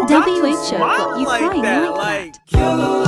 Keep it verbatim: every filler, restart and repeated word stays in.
got to W H O got smile you like crying that. like Like, that.